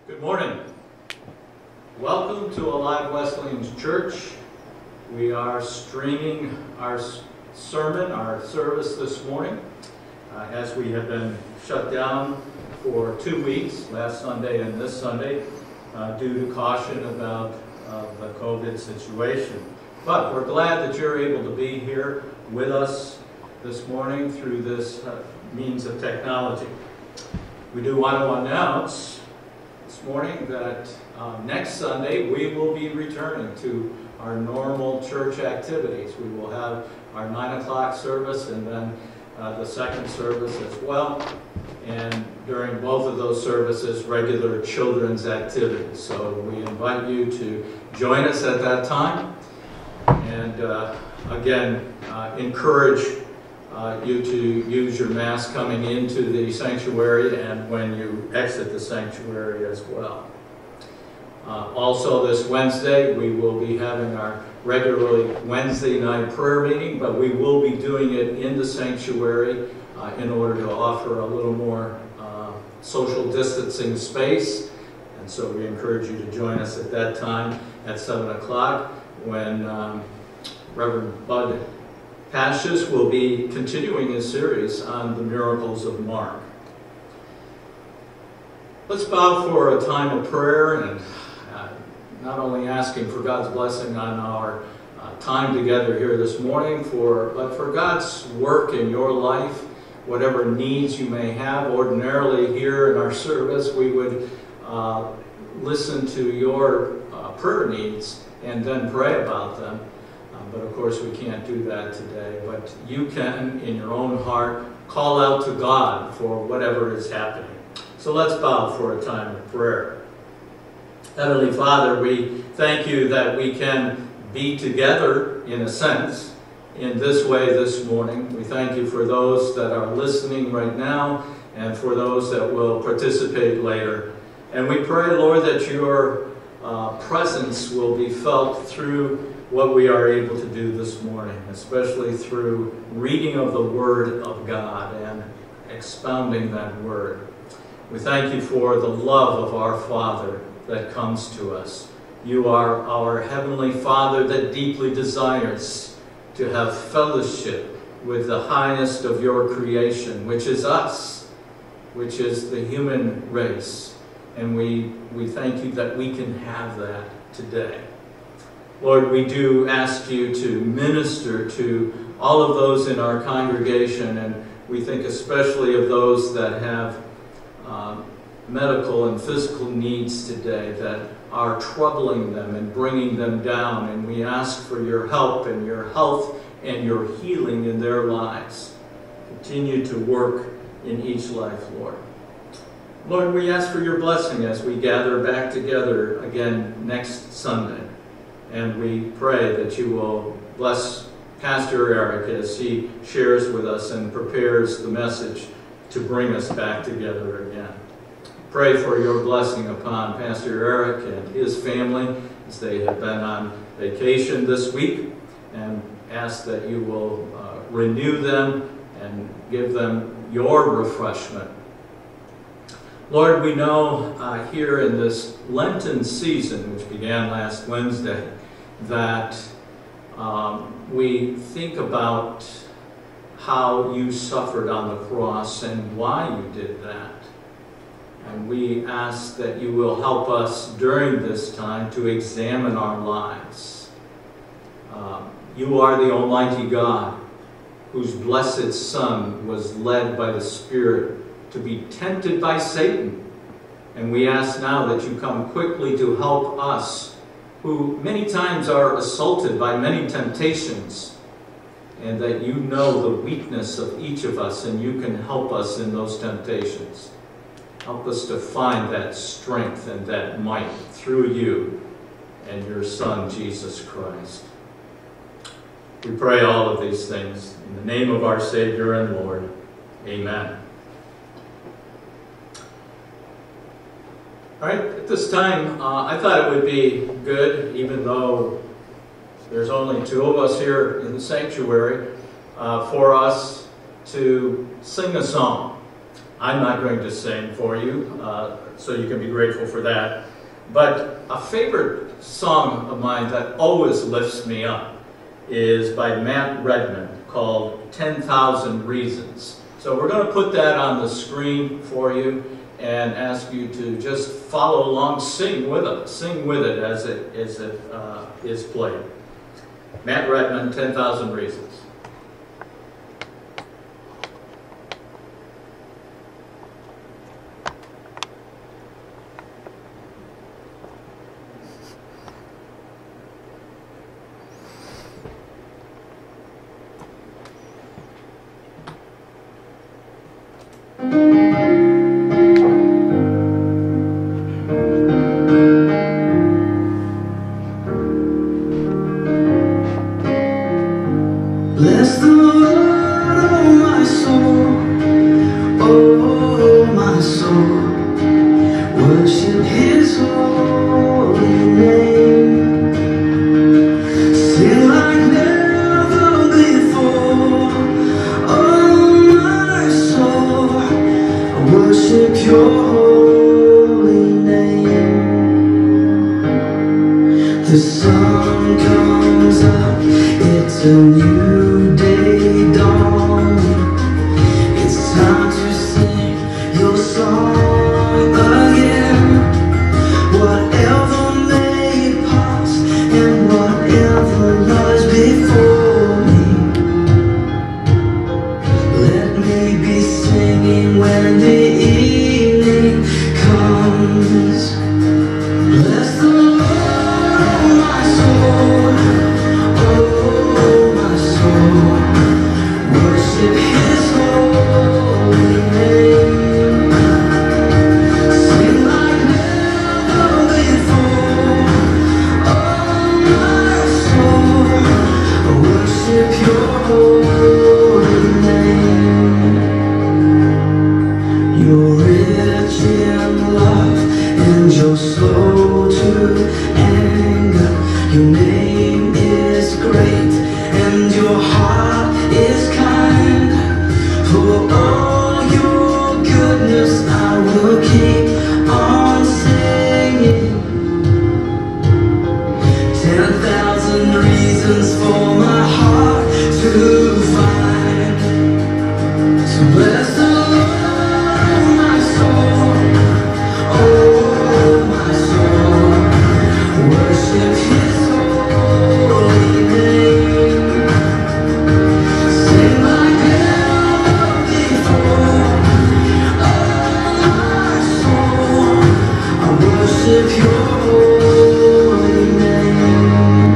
Good morning. Welcome to Alive Wesleyan's Church. We are streaming our sermon, our service this morning, as we have been shut down for 2 weeks, last Sunday and this Sunday, due to caution about the COVID situation. But we're glad that you're able to be here with us this morning through this means of technology. We do want to announce this morning that next Sunday we will be returning to our normal church activities. We will have our 9 o'clock service and then the second service as well. And during both of those services, regular children's activities. So we invite you to join us at that time. And again, encourage you to use your mask coming into the sanctuary and when you exit the sanctuary as well. Also this Wednesday, we will be having our regularly Wednesday night prayer meeting, but we will be doing it in the sanctuary in order to offer a little more social distancing space. And so we encourage you to join us at that time at 7 o'clock when Reverend Bud Pashas will be continuing his series on the miracles of Mark. Let's bow for a time of prayer and not only asking for God's blessing on our time together here this morning, but for God's work in your life, whatever needs you may have. Ordinarily here in our service, we would listen to your prayer needs and then pray about them. But of course we can't do that today. But you can, in your own heart, call out to God for whatever is happening. So let's bow for a time of prayer. Heavenly Father, we thank you that we can be together, in a sense, in this way this morning. We thank you for those that are listening right now and for those that will participate later. And we pray, Lord, that your presence will be felt through what we are able to do this morning, especially through reading of the Word of God and expounding that Word. We thank you for the love of our Father that comes to us. You are our Heavenly Father that deeply desires to have fellowship with the highest of your creation, which is us, which is the human race. And we thank you that we can have that today. Lord, we do ask you to minister to all of those in our congregation, and we think especially of those that have medical and physical needs today that are troubling them and bringing them down. And we ask for your help and your health and your healing in their lives. Continue to work in each life, Lord. Lord, we ask for your blessing as we gather back together again next Sunday. And we pray that you will bless Pastor Eric as he shares with us and prepares the message to bring us back together again. Pray for your blessing upon Pastor Eric and his family as they have been on vacation this week, and ask that you will renew them and give them your refreshment. Lord, we know here in this Lenten season, which began last Wednesday, that we think about how you suffered on the cross and why you did that. And we ask that you will help us during this time to examine our lives. You are the Almighty God, whose blessed Son was led by the Spirit to be tempted by Satan. And we ask now that you come quickly to help us, who many times are assaulted by many temptations, and that you know the weakness of each of us and you can help us in those temptations. Help us to find that strength and that might through you and your Son, Jesus Christ. We pray all of these things in the name of our Savior and Lord. Amen. All right, at this time, I thought it would be good, even though there's only 2 of us here in the sanctuary, for us to sing a song. I'm not going to sing for you, so you can be grateful for that. But a favorite song of mine that always lifts me up is by Matt Redman, called 10,000 Reasons. So we're going to put that on the screen for you and ask you to just follow along, sing with it as it is played. Matt Redman, 10,000 Reasons. Bless the Lord, oh my soul, worship His holy name. Sing like never before, oh my soul, worship Your holy name. The sun comes up, it's a new day dawning. It's time to sing Your song again. Whatever may pass and whatever lies before me, let me be singing when the evening comes. Bless the Lord, oh my soul, oh my soul, worship His holy name. Sing like never before, oh my soul, worship Your holy name. You're rich in love and You're slow to anger. Your name is great and Your heart is kind. For all Your goodness I will keep on singing. 10,000 reasons for my heart to find. So bless the Lord, oh my soul, oh my soul, worship His holy name. Sing like never before, oh my soul, I worship Your holy name.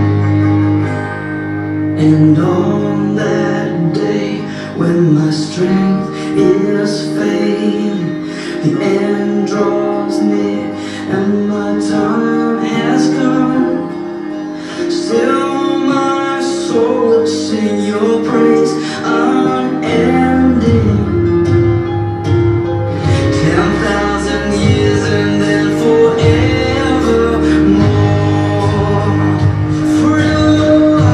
And on that day when my strength is failing, the end draws near and my time has come, still my soul will sing Your praise unending. 10,000 years and then forevermore. Forever.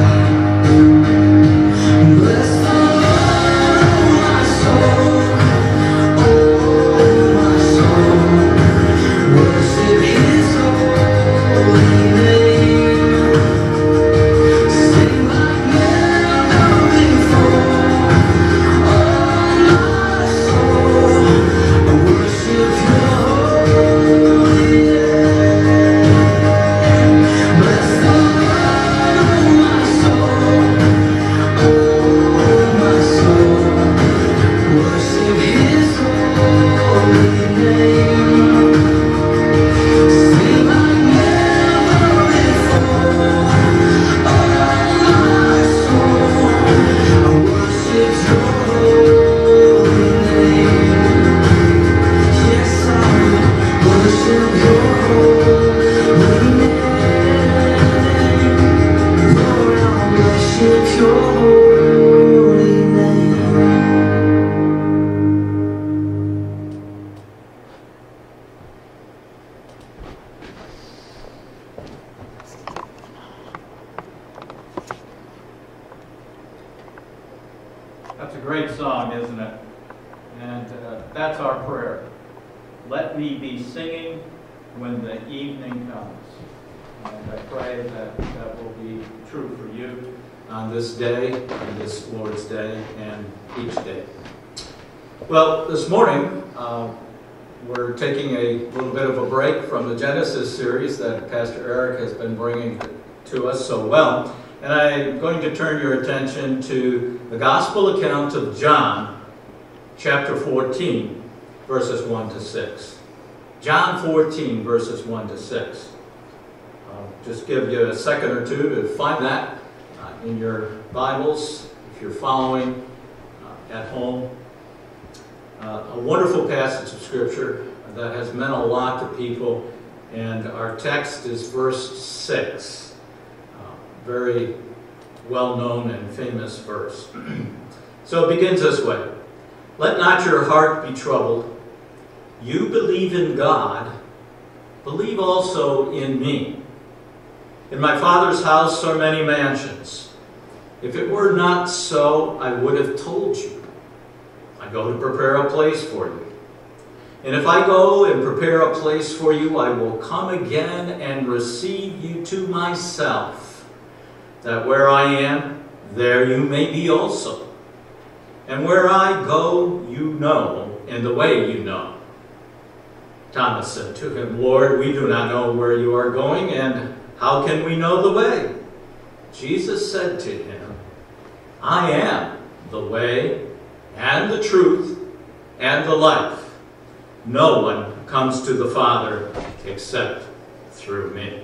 Bless the Lord, oh my soul, oh my soul, worship His holy name. Sing like never before, oh my soul, worship Your holy name. Bless the Lord, oh my soul, oh my soul, worship His holy name. Sing like never before, oh my soul, I worship Your holy name. Yes, I worship Your holy name. Lord, I worship Your holy name. That's a great song, isn't it? And that's our prayer. Let me be singing when the evening comes. And I pray that that will be true for you on this day, and this Lord's Day, and each day. Well, this morning, we're taking a little bit of a break from the Genesis series that Pastor Eric has been bringing to us so well. And I'm going to turn your attention to the Gospel account of John, chapter 14, verses 1 to 6. John 14, verses 1 to 6. I'll just give you a second or two to find that in your Bibles, if you're following at home. A wonderful passage of Scripture that has meant a lot to people, and our text is verse 6. Very well-known and famous verse. So it begins this way. Let not your heart be troubled. You believe in God. Believe also in me. In my Father's house are many mansions. If it were not so, I would have told you. I go to prepare a place for you. And if I go and prepare a place for you, I will come again and receive you to myself, that where I am, there you may be also. And where I go, you know, and the way you know. Thomas said to him, Lord, we do not know where you are going, and how can we know the way? Jesus said to him, I am the way, and the truth, and the life. No one comes to the Father except through me.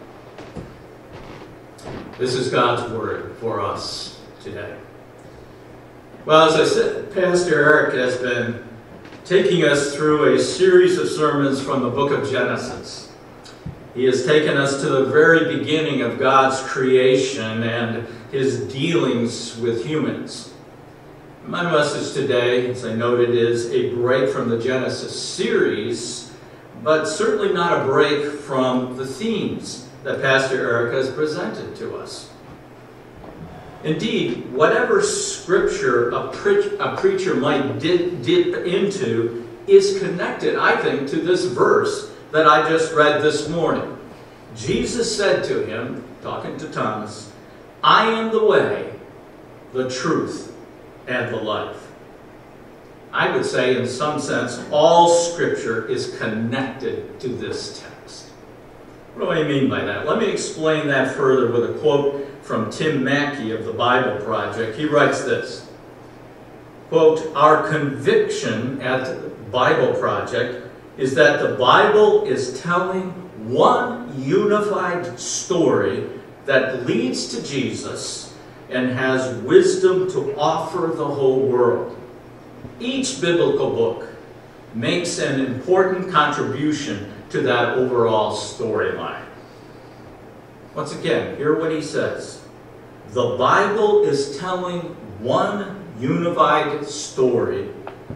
This is God's word for us today. Well, as I said, Pastor Eric has been taking us through a series of sermons from the book of Genesis. He has taken us to the very beginning of God's creation and his dealings with humans. My message today, as I noted, is a break from the Genesis series, but certainly not a break from the themes that Pastor Eric has presented to us. Indeed, whatever scripture a preacher might dip into is connected, I think, to this verse that I just read this morning. Jesus said to him, talking to Thomas, I am the way, the truth, and the life. I would say, in some sense, all Scripture is connected to this text. What do I mean by that? Let me explain that further with a quote from Tim Mackey of the Bible Project. He writes this, quote, our conviction at Bible Project is that the Bible is telling one unified story that leads to Jesus and has wisdom to offer the whole world. Each biblical book makes an important contribution to that overall storyline. Once again, hear what he says. The Bible is telling one unified story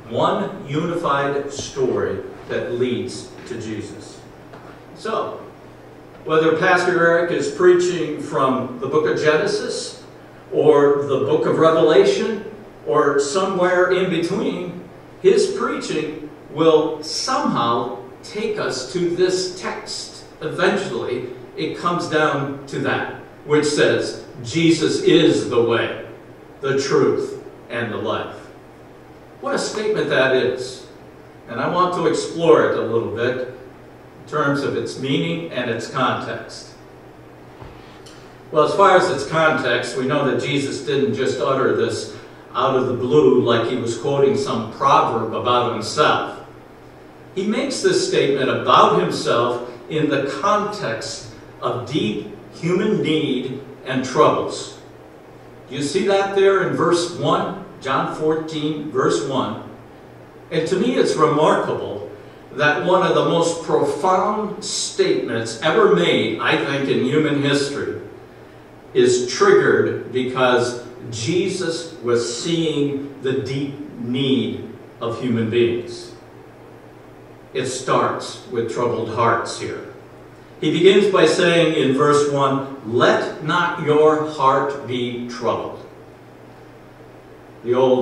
that leads to Jesus. So, whether Pastor Eric is preaching from the book of Genesis or the book of Revelation or somewhere in between, his preaching will somehow take us to this text. Eventually, it comes down to that, which says, Jesus is the way, the truth, and the life. What a statement that is. And I want to explore it a little bit in terms of its meaning and its context. Well, as far as its context, we know that Jesus didn't just utter this out of the blue like he was quoting some proverb about himself. He makes this statement about himself in the context of deep human need and troubles. Do you see that there in verse 1? John 14, verse 1. And to me it's remarkable that one of the most profound statements ever made, I think, in human history is triggered because Jesus was seeing the deep need of human beings. It starts with troubled hearts here. He begins by saying in verse 1, let not your heart be troubled. The old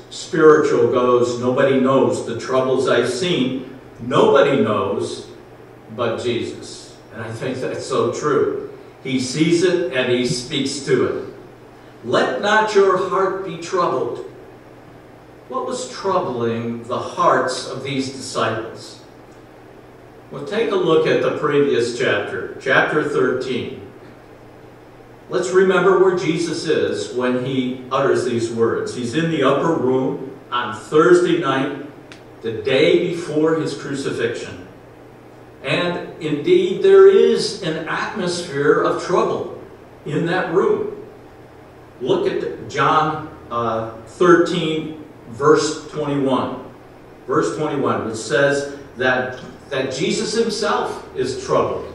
spiritual goes, nobody knows the troubles I've seen. Nobody knows but Jesus. And I think that's so true. He sees it and he speaks to it. Let not your heart be troubled. What was troubling the hearts of these disciples? Well, take a look at the previous chapter, chapter 13. Let's remember where Jesus is when he utters these words. He's in the upper room on Thursday night, the day before his crucifixion. And indeed, there is an atmosphere of trouble in that room. Look at John 13, verse 21. Verse 21, which says that Jesus himself is troubled.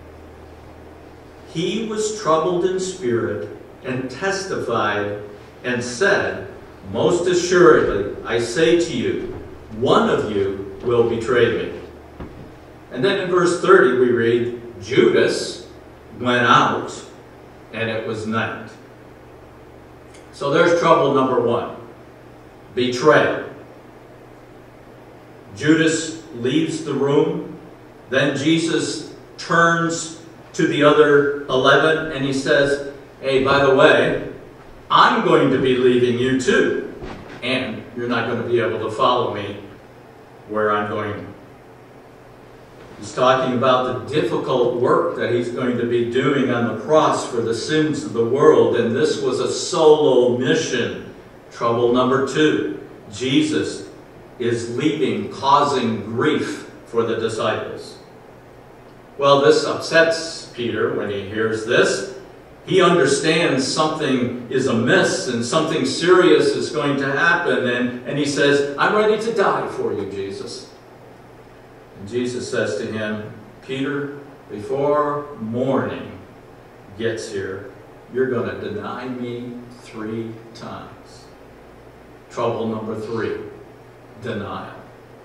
He was troubled in spirit and testified and said, most assuredly, I say to you, one of you will betray me. And then in verse 30 we read, Judas went out and it was night. So there's trouble number one, betrayal. Judas leaves the room. Then Jesus turns to the other 11 and he says, hey, by the way, I'm going to be leaving you too. And you're not going to be able to follow me where I'm going. He's talking about the difficult work that he's going to be doing on the cross for the sins of the world. And this was a solo mission. Trouble number two, Jesus is leaving, causing grief for the disciples. Well, this upsets Peter when he hears this. He understands something is amiss and something serious is going to happen. And he says, I'm ready to die for you, Jesus. And Jesus says to him, Peter, before morning gets here, you're going to deny me 3 times. Trouble number 3, denial.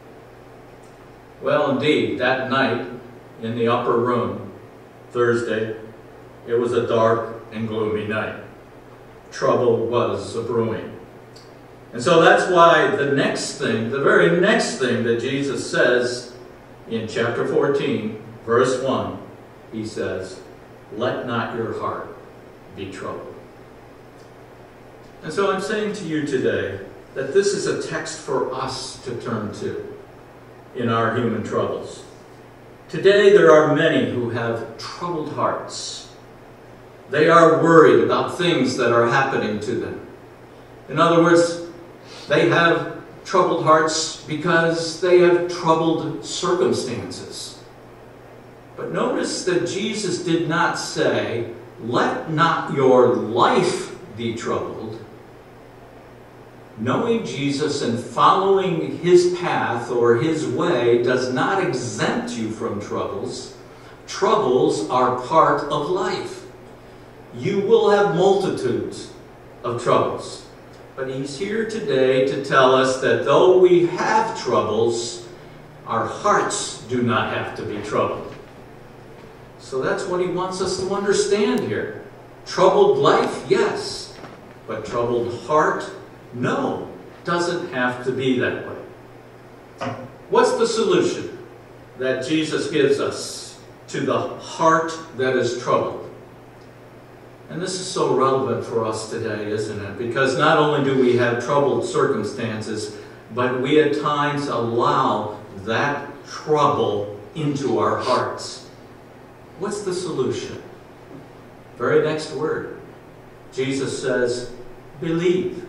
Well, indeed, that night in the upper room, Thursday, it was a dark and gloomy night. Trouble was a-brewing. And so that's why the next thing, the very next thing that Jesus says in chapter 14, verse 1, he says, let not your heart be troubled. And so I'm saying to you today that this is a text for us to turn to in our human troubles. Today there are many who have troubled hearts. They are worried about things that are happening to them. In other words, they have troubled hearts because they have troubled circumstances. But notice that Jesus did not say, let not your life be troubled. Knowing Jesus and following his path or his way does not exempt you from troubles. Troubles are part of life. You will have multitudes of troubles. But he's here today to tell us that though we have troubles, our hearts do not have to be troubled. So that's what he wants us to understand here. Troubled life, yes. But troubled heart, no. Doesn't have to be that way. What's the solution that Jesus gives us to the heart that is troubled? And this is so relevant for us today, isn't it? Because not only do we have troubled circumstances, but we at times allow that trouble into our hearts. What's the solution? Very next word. Jesus says, believe.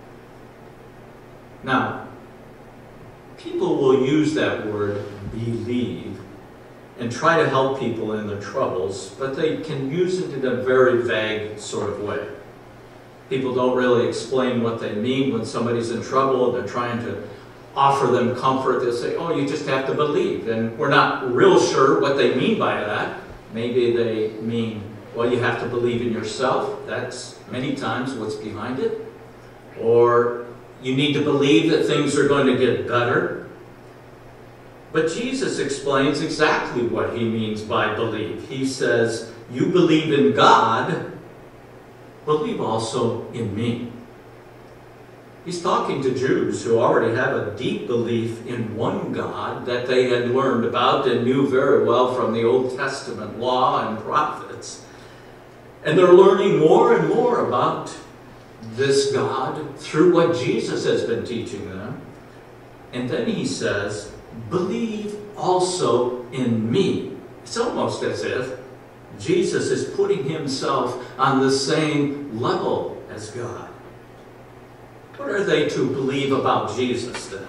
Now, people will use that word, believe, and try to help people in their troubles, but they can use it in a very vague sort of way. People don't really explain what they mean when somebody's in trouble and they're trying to offer them comfort. They'll say, oh, you just have to believe. And we're not real sure what they mean by that. Maybe they mean, well, you have to believe in yourself. That's many times what's behind it. Or you need to believe that things are going to get better. But Jesus explains exactly what he means by believe. He says, you believe in God, believe also in me. He's talking to Jews who already have a deep belief in one God that they had learned about and knew very well from the Old Testament law and prophets. And they're learning more and more about this God through what Jesus has been teaching them. And then he says, believe also in me. It's almost as if Jesus is putting himself on the same level as God. What are they to believe about Jesus then?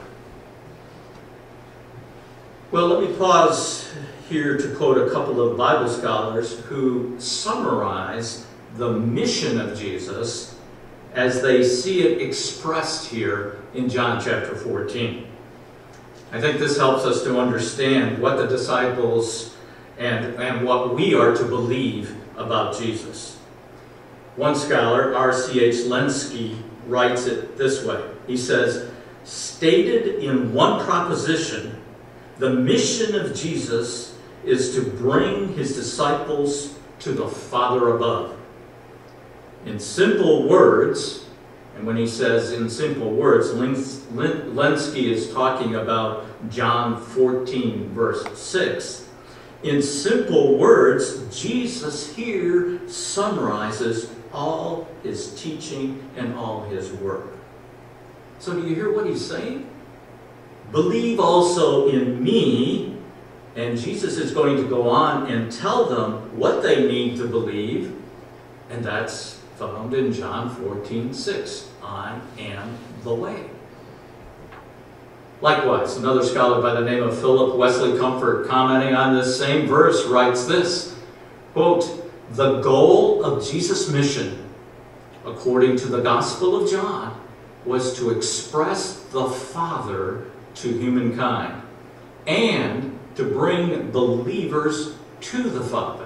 Well, let me pause here to quote a couple of Bible scholars who summarize the mission of Jesus as they see it expressed here in John chapter 14. I think this helps us to understand what the disciples and what we are to believe about Jesus. One scholar, R.C.H. Lenski, writes it this way. He says, stated in one proposition, the mission of Jesus is to bring his disciples to the Father above. In simple words, and when he says in simple words, Lenski is talking about John 14, verse 6. In simple words, Jesus here summarizes all his teaching and all his work. So do you hear what he's saying? Believe also in me, and Jesus is going to go on and tell them what they need to believe, and that's found in John 14:6. I am the way. Likewise, another scholar by the name of Philip Wesley Comfort, commenting on this same verse, writes this, quote, the goal of Jesus' mission, according to the Gospel of John, was to express the Father to humankind and to bring believers to the Father.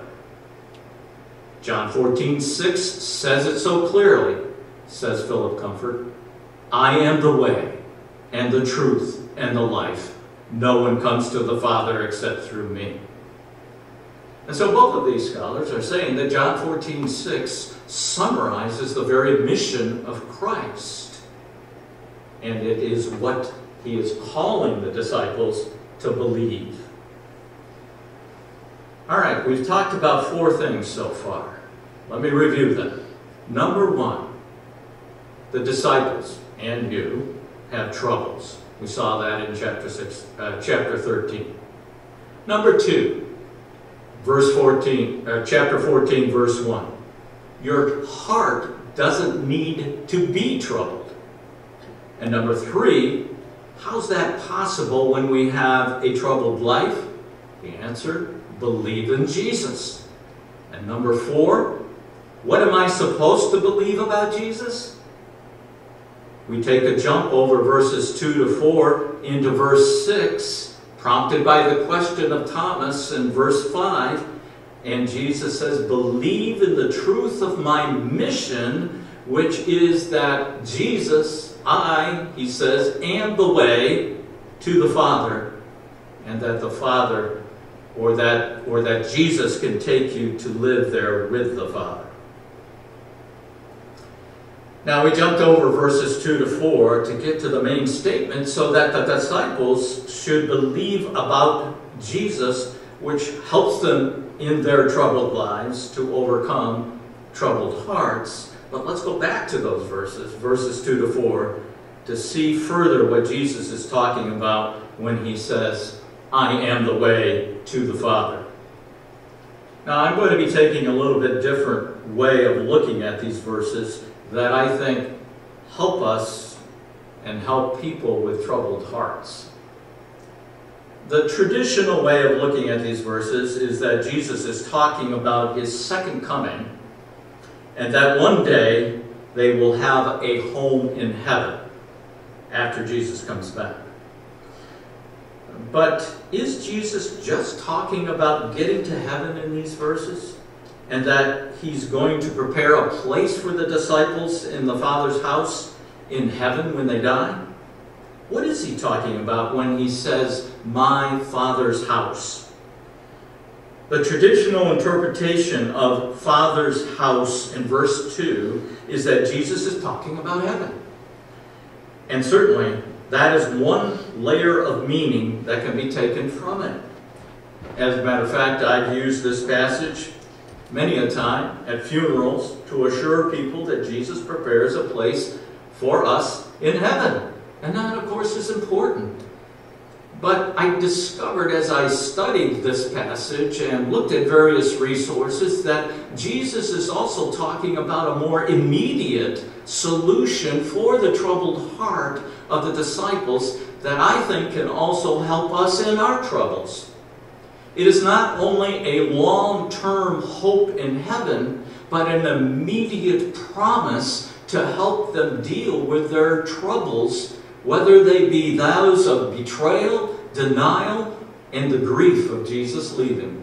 John 14:6 says it so clearly, says Philip Comfort, I am the way and the truth and the life. No one comes to the Father except through me. And so both of these scholars are saying that John 14:6 summarizes the very mission of Christ. And it is what he is calling the disciples to believe. All right, we've talked about 4 things so far. Let me review them. Number 1, the disciples and you have troubles. We saw that in chapter 13. Number 2, chapter 14, verse 1. Your heart doesn't need to be troubled. And number 3, how's that possible when we have a troubled life? The answer, believe in Jesus. And number 4, what am I supposed to believe about Jesus? We take a jump over verses 2 to 4 into verse 6, prompted by the question of Thomas in verse 5. And Jesus says, believe in the truth of my mission, which is that Jesus, he says, am the way to the Father, and that the Father, or that Jesus can take you to live there with the Father. Now we jumped over verses 2 to 4 to get to the main statement, so that the disciples should believe about Jesus, which helps them in their troubled lives to overcome troubled hearts. But let's go back to those verses 2 to 4, to see further what Jesus is talking about when he says, I am the way to the Father. Now I'm going to be taking a little bit different way of looking at these verses that I think help us and help people with troubled hearts. The traditional way of looking at these verses is that Jesus is talking about his second coming, and that one day they will have a home in heaven after Jesus comes back. But is Jesus just talking about getting to heaven in these verses? And that he's going to prepare a place for the disciples in the Father's house in heaven when they die? What is he talking about when he says, my Father's house? The traditional interpretation of Father's house in verse 2 is that Jesus is talking about heaven. And certainly, that is one layer of meaning that can be taken from it. As a matter of fact, I've used this passage many a time at funerals to assure people that Jesus prepares a place for us in heaven. And that, of course, is important. But I discovered as I studied this passage and looked at various resources that Jesus is also talking about a more immediate solution for the troubled heart of the disciples that I think can also help us in our troubles. It is not only a long-term hope in heaven, but an immediate promise to help them deal with their troubles, whether they be those of betrayal, denial, and the grief of Jesus leaving.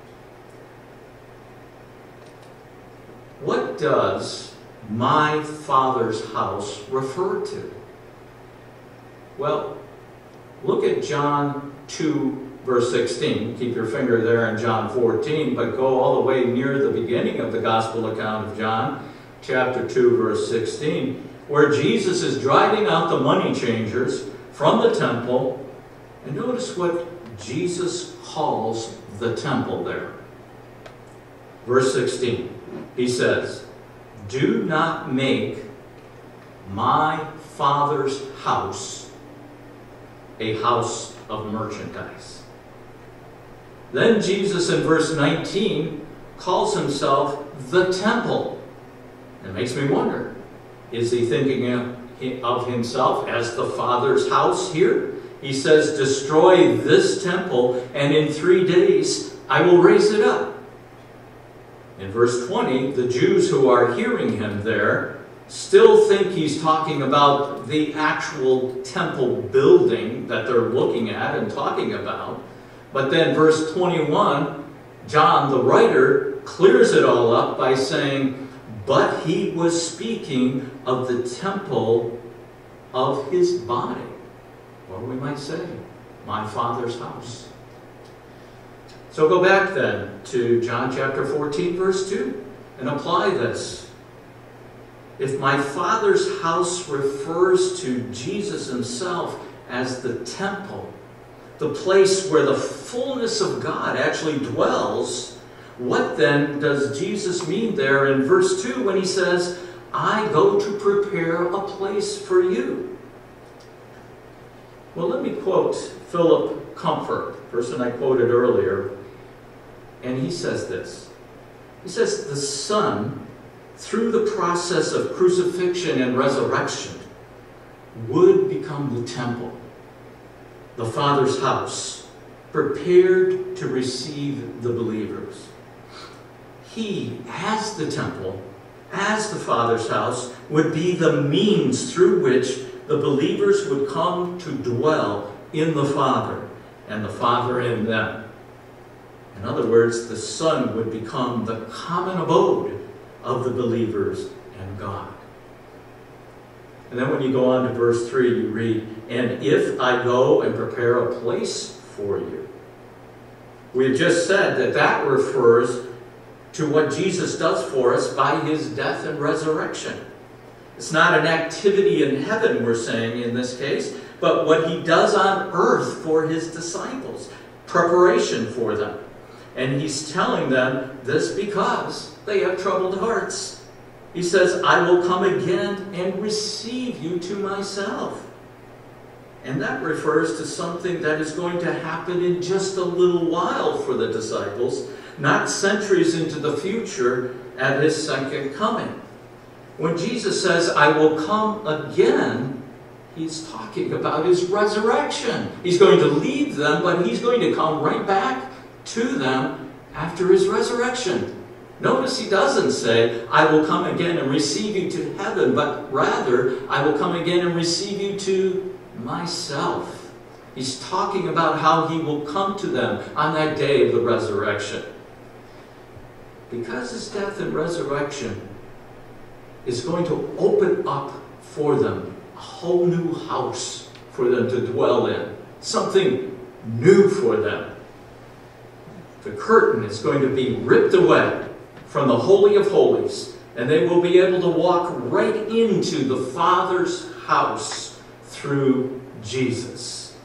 What does my Father's house refer to? Well, look at John 2, verse 16. Keep your finger there in John 14, but go all the way near the beginning of the Gospel account of John, chapter 2, verse 16, where Jesus is driving out the money changers from the temple. And notice what Jesus calls the temple there. Verse 16, he says, "Do not make my Father's house a house of merchandise." Then Jesus in verse 19 calls himself the temple. It makes me wonder, is he thinking of himself as the Father's house here? He says, "Destroy this temple, and in 3 days I will raise it up." In verse 20, the Jews who are hearing him there still think he's talking about the actual temple building that they're looking at and talking about. But then verse 21, John the writer clears it all up by saying, "But he was speaking of the temple of his body." Or we might say, my Father's house. So go back then to John chapter 14, verse 2, and apply this. If my Father's house refers to Jesus himself as the temple, the place where the fullness of God actually dwells, what then does Jesus mean there in verse 2 when he says, "I go to prepare a place for you"? Well, let me quote Philip Comfort, the person I quoted earlier, and he says this. He says, "The Son, through the process of crucifixion and resurrection, would become the temple, the Father's house, prepared to receive the believers. He, as the temple, as the Father's house, would be the means through which the believers would come to dwell in the Father, and the Father in them. In other words, the Son would become the common abode of the believers and God." And then when you go on to verse 3, you read, "And if I go and prepare a place for you." We have just said that that refers to what Jesus does for us by his death and resurrection. It's not an activity in heaven, we're saying in this case, but what he does on earth for his disciples, preparation for them. And he's telling them this because they have troubled hearts. He says, "I will come again and receive you to myself." And that refers to something that is going to happen in just a little while for the disciples, not centuries into the future at his second coming. When Jesus says, "I will come again," he's talking about his resurrection. He's going to leave them, but he's going to come right back to them after his resurrection. Notice he doesn't say, "I will come again and receive you to heaven," but rather, "I will come again and receive you to myself." He's talking about how he will come to them on that day of the resurrection. Because his death and resurrection is going to open up for them a whole new house for them to dwell in. Something new for them. The curtain is going to be ripped away from the Holy of Holies, and they will be able to walk right into the Father's house through Jesus.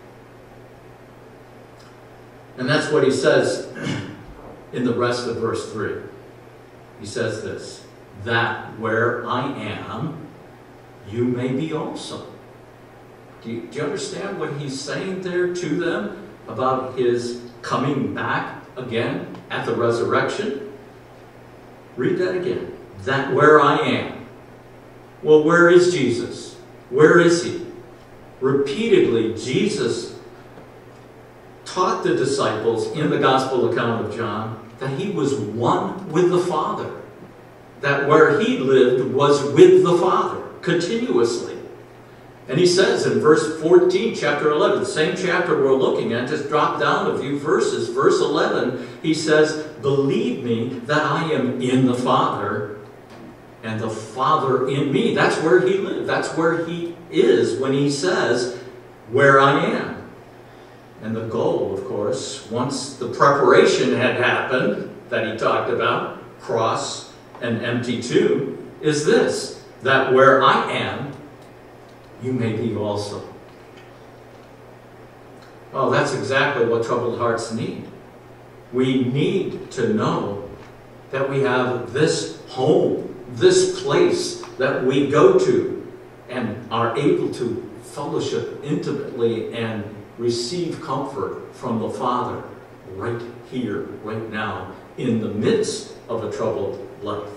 And that's what he says in the rest of verse 3. He says this, that where I am, you may be also. Do you understand what he's saying there to them about his coming back again at the resurrection? Read that again. That where I am. Well, where is Jesus? Where is he? Repeatedly, Jesus taught the disciples in the Gospel account of John that he was one with the Father. That where he lived was with the Father continuously. And he says in verse 14, chapter 11, the same chapter we're looking at, just drop down a few verses. Verse 11, he says, believe me that I am in the Father and the Father in me. That's where he lived. That's where he is when he says, where I am. And the goal, of course, once the preparation had happened that he talked about, cross and empty tomb, is this, that where I am, you may be also. Well, that's exactly what troubled hearts need. We need to know that we have this home, this place that we go to and are able to fellowship intimately and receive comfort from the Father right here, right now, in the midst of a troubled life.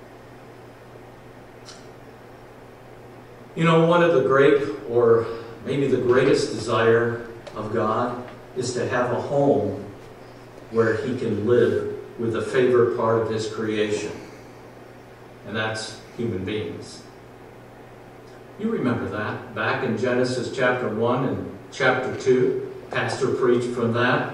You know, one of the great, or maybe the greatest desire of God is to have a home where he can live with the favored part of his creation. And that's human beings. You remember that back in Genesis chapter 1 and chapter 2. Pastor preached from that.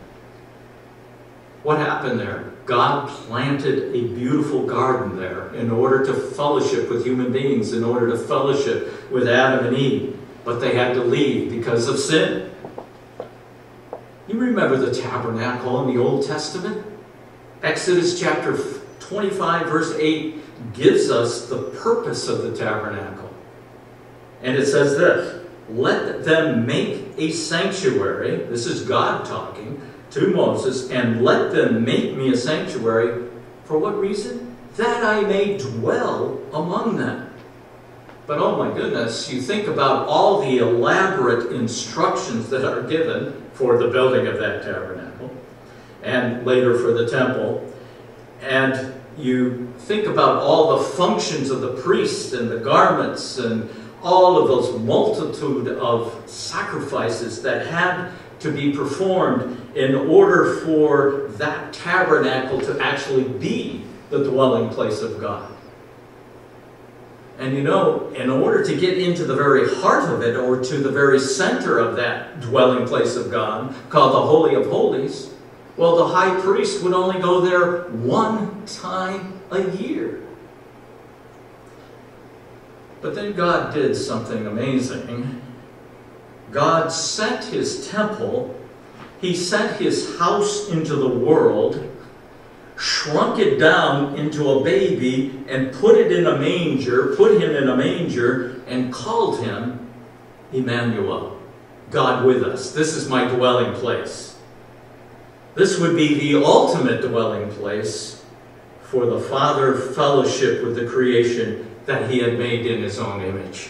What happened there? God planted a beautiful garden there in order to fellowship with human beings, in order to fellowship with Adam and Eve. But they had to leave because of sin. You remember the tabernacle in the Old Testament? Exodus chapter 25 verse 8 gives us the purpose of the tabernacle. And it says this, let them make a sanctuary. This is God talking to Moses, and let them make me a sanctuary. For what reason? That I may dwell among them. But oh my goodness, you think about all the elaborate instructions that are given for the building of that tabernacle, and later for the temple, and you think about all the functions of the priests and the garments and all of those multitude of sacrifices that had to be performed in order for that tabernacle to actually be the dwelling place of God. And you know, in order to get into the very heart of it, or to the very center of that dwelling place of God, called the Holy of Holies, well, the high priest would only go there one time a year. But then God did something amazing. God sent his temple, he sent his house into the world, shrunk it down into a baby and put him in a manger, and called him Emmanuel, God with us. This is my dwelling place. This would be the ultimate dwelling place for the Father fellowship with the creation that he had made in his own image.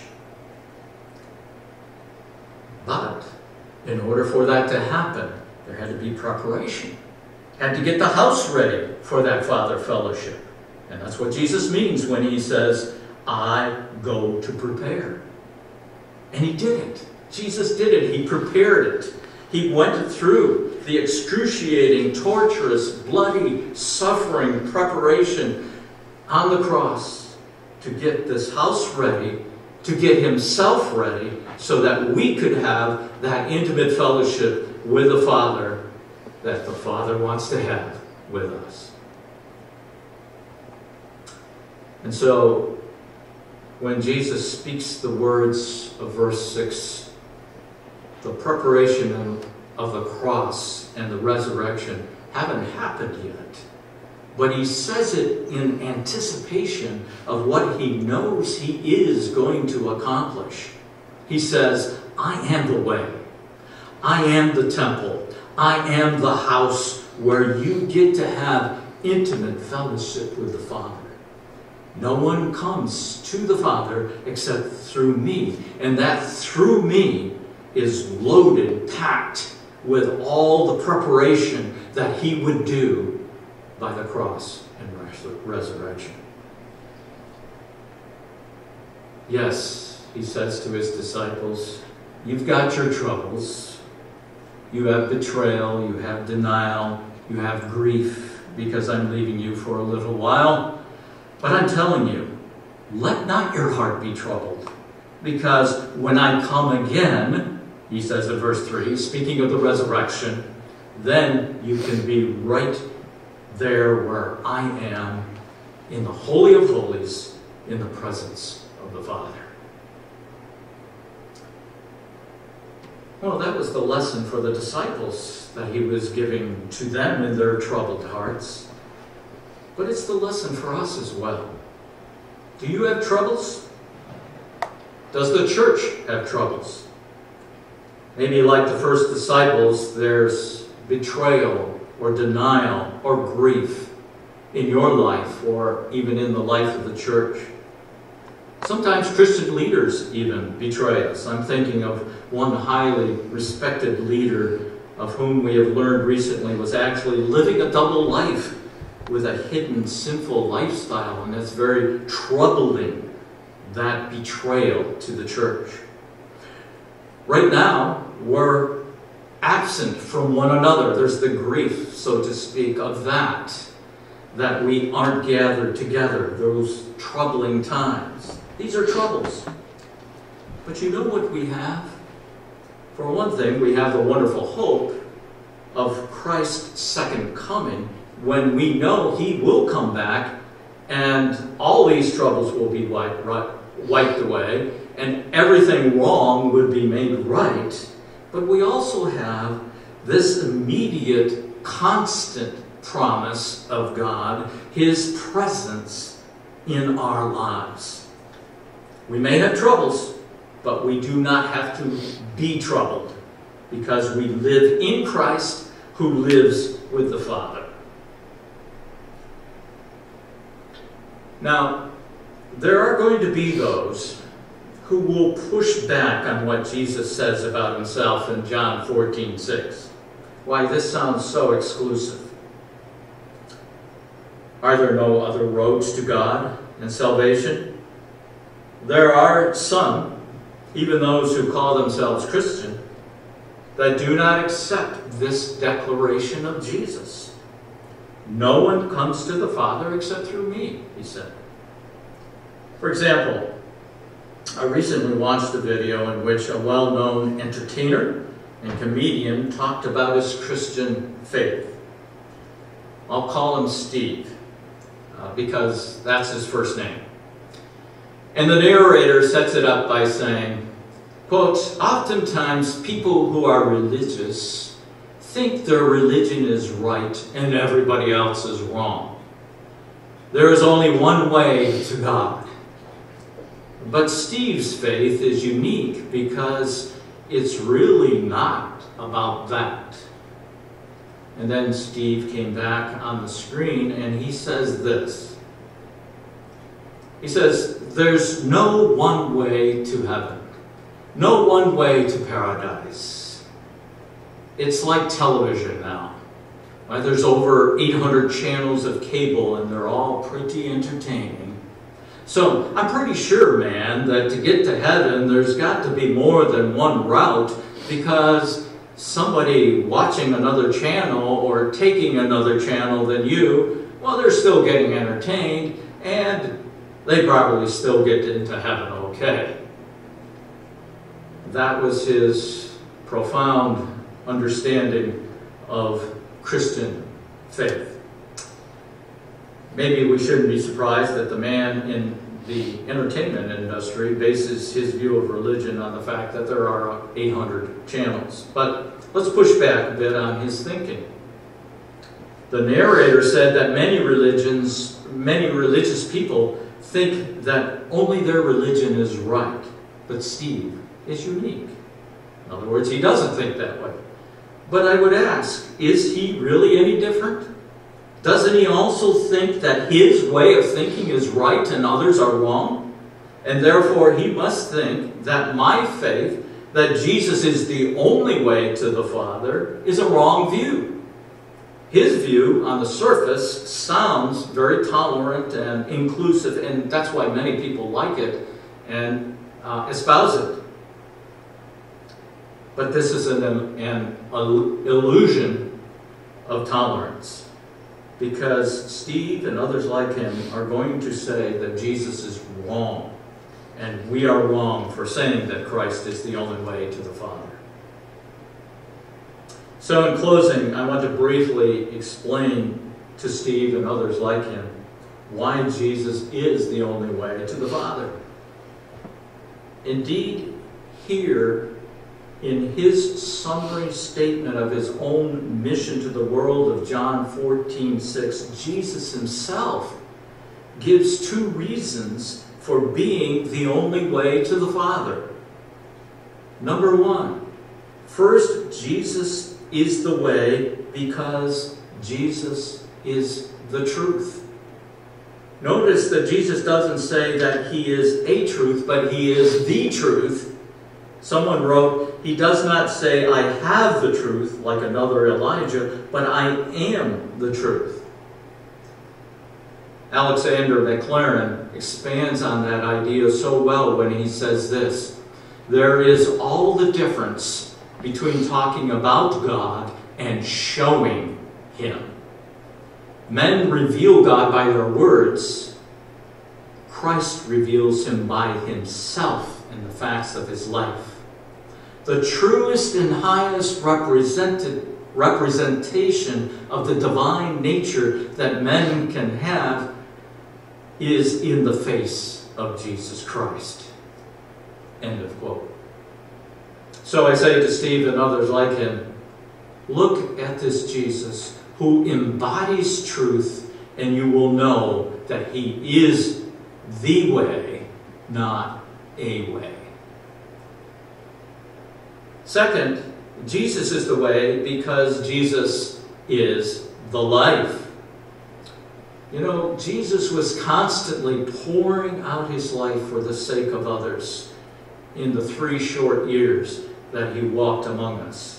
But in order for that to happen, there had to be preparation. Had to get the house ready for that Father fellowship. And that's what Jesus means when he says, I go to prepare. And he did it. Jesus did it. He prepared it. He went through the excruciating, torturous, bloody, suffering preparation on the cross to get this house ready, to get himself ready, so that we could have that intimate fellowship with the Father that the Father wants to have with us. And so, when Jesus speaks the words of verse 6, the preparation of the cross and the resurrection haven't happened yet. But he says it in anticipation of what he knows he is going to accomplish. He says, I am the way. I am the temple. I am the house where you get to have intimate fellowship with the Father. No one comes to the Father except through me. And that through me is loaded, packed with all the preparation that he would do by the cross and resurrection. Yes, he says to his disciples, you've got your troubles. You have betrayal, you have denial, you have grief because I'm leaving you for a little while. But I'm telling you, let not your heart be troubled, because when I come again, he says in verse 3, speaking of the resurrection, then you can be right there where I am in the Holy of Holies, in the presence of the Father. Well, that was the lesson for the disciples that he was giving to them in their troubled hearts. But it's the lesson for us as well. Do you have troubles? Does the church have troubles? Maybe like the first disciples, there's betrayal or denial or grief in your life or even in the life of the church. Sometimes Christian leaders even betray us. I'm thinking of one highly respected leader of whom we have learned recently was actually living a double life with a hidden sinful lifestyle, and that's very troubling, that betrayal to the church. Right now, we're absent from one another. There's the grief, so to speak, of that we aren't gathered together, those troubling times. These are troubles. But you know what we have? For one thing, we have the wonderful hope of Christ's second coming, when we know he will come back and all these troubles will be wiped away and everything wrong would be made right. But we also have this immediate, constant promise of God, his presence in our lives. We may have troubles, but we do not have to be troubled because we live in Christ who lives with the Father. Now, there are going to be those who will push back on what Jesus says about himself in John 14:6. Why, this sounds so exclusive. Are there no other roads to God and salvation? There are some, even those who call themselves Christian, that do not accept this declaration of Jesus. No one comes to the Father except through me, he said. For example, I recently watched a video in which a well-known entertainer and comedian talked about his Christian faith. I'll call him Steve, because that's his first name. And the narrator sets it up by saying, quote, oftentimes people who are religious think their religion is right and everybody else is wrong. There is only one way to God. But Steve's faith is unique because it's really not about that. And then Steve came back on the screen and he says this. He says, there's no one way to heaven. No one way to paradise. It's like television now. Right? There's over 800 channels of cable and they're all pretty entertaining. So I'm pretty sure, man, that to get to heaven, there's got to be more than one route, because somebody watching another channel or taking another channel than you, well, they're still getting entertained and they probably still get into heaven okay. That was his profound understanding of Christian faith. Maybe we shouldn't be surprised that the man in the entertainment industry bases his view of religion on the fact that there are 800 channels. But let's push back a bit on his thinking. The narrator said that many religious people think that only their religion is right. But Steve, is unique. In other words, he doesn't think that way. But I would ask, is he really any different? Doesn't he also think that his way of thinking is right and others are wrong? And therefore he must think that my faith, that Jesus is the only way to the Father, is a wrong view. His view on the surface sounds very tolerant and inclusive, and that's why many people like it and espouse it. But this is an illusion of tolerance, because Steve and others like him are going to say that Jesus is wrong, and we are wrong for saying that Christ is the only way to the Father. So in closing, I want to briefly explain to Steve and others like him why Jesus is the only way to the Father. Indeed, here in his summary statement of his own mission to the world of John 14:6, Jesus himself gives two reasons for being the only way to the Father. Number one, first, Jesus is the way because Jesus is the truth. Notice that Jesus doesn't say that he is a truth, but he is the truth. Someone wrote, he does not say, I have the truth, like another Elijah, but I am the truth. Alexander McLaren expands on that idea so well when he says this: there is all the difference between talking about God and showing him. Men reveal God by their words. Christ reveals him by himself in the facts of his life. The truest and highest representation of the divine nature that men can have is in the face of Jesus Christ. End of quote. So I say to Steve and others like him, look at this Jesus who embodies truth, and you will know that he is the way, not a way. Second, Jesus is the way because Jesus is the life. You know, Jesus was constantly pouring out his life for the sake of others in the 3 short years that he walked among us.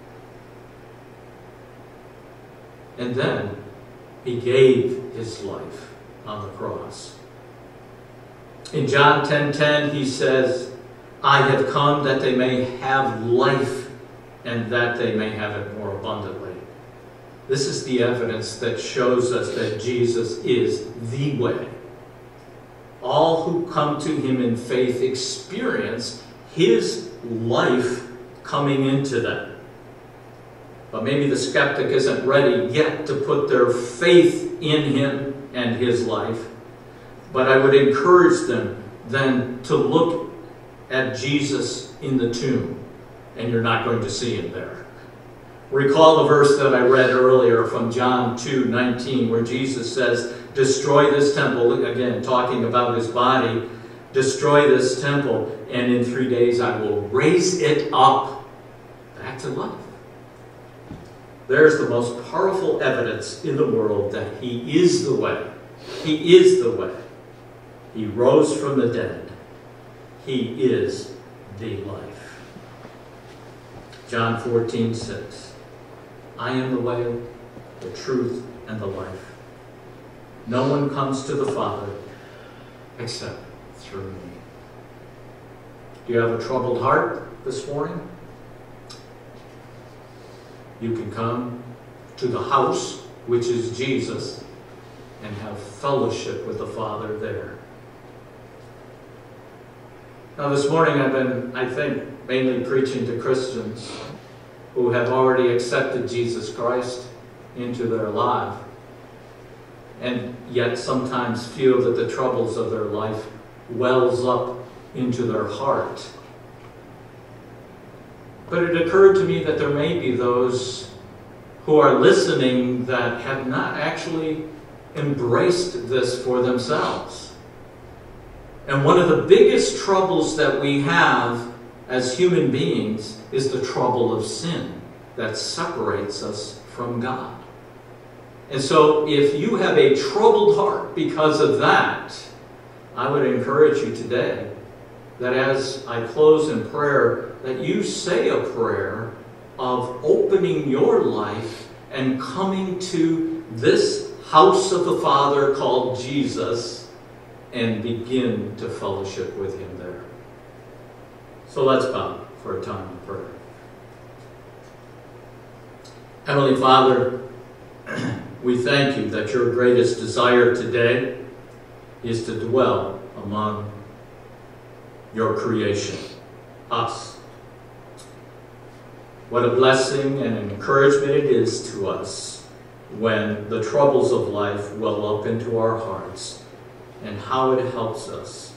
And then he gave his life on the cross. In John 10:10, he says, I have come that they may have life and that they may have it more abundantly. This is the evidence that shows us that Jesus is the way. All who come to him in faith experience his life coming into them. But maybe the skeptic isn't ready yet to put their faith in him and his life. But I would encourage them then to look at Jesus in the tomb, and you're not going to see him there. Recall the verse that I read earlier from John 2:19, where Jesus says, destroy this temple, again talking about his body, destroy this temple, and in 3 days I will raise it up back to life. There's the most powerful evidence in the world that he is the way. He is the way. He rose from the dead. He is the life. John 14:6. I am the way, the truth, and the life. No one comes to the Father except through me. Do you have a troubled heart this morning? You can come to the house, which is Jesus, and have fellowship with the Father there. Now this morning I've been, I think, mainly preaching to Christians who have already accepted Jesus Christ into their life, and yet sometimes feel that the troubles of their life wells up into their heart. But it occurred to me that there may be those who are listening that have not actually embraced this for themselves. And one of the biggest troubles that we have as human beings is the trouble of sin that separates us from God. And so if you have a troubled heart because of that, I would encourage you today that as I close in prayer, that you say a prayer of opening your life and coming to this house of the Father called Jesus and begin to fellowship with him there. So let's bow for a time of prayer. Heavenly Father, we thank you that your greatest desire today is to dwell among your creation, us. What a blessing and an encouragement it is to us when the troubles of life well up into our hearts, and how it helps us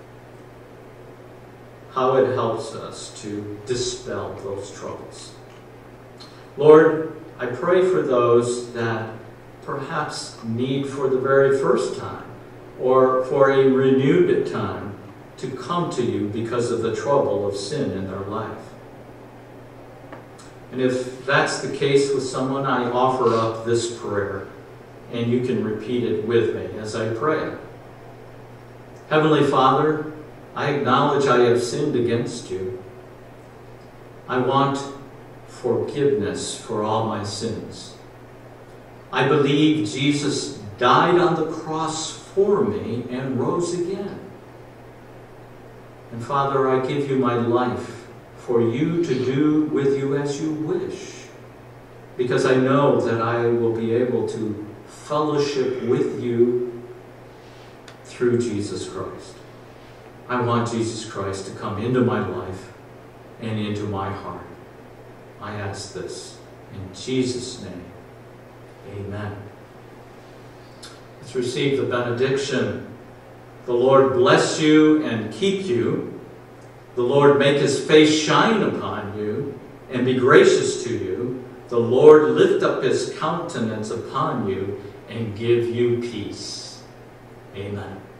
to dispel those troubles. Lord, I pray for those that perhaps need for the very first time or for a renewed time to come to you because of the trouble of sin in their life. And if that's the case with someone, I offer up this prayer, and you can repeat it with me as I pray. Heavenly Father, I acknowledge I have sinned against you. I want forgiveness for all my sins. I believe Jesus died on the cross for me and rose again. And Father, I give you my life for you to do with you as you wish, because I know that I will be able to fellowship with you through Jesus Christ. I want Jesus Christ to come into my life and into my heart. I ask this in Jesus' name. Amen. Let's receive the benediction. The Lord bless you and keep you. The Lord make his face shine upon you and be gracious to you. The Lord lift up his countenance upon you and give you peace. Amen.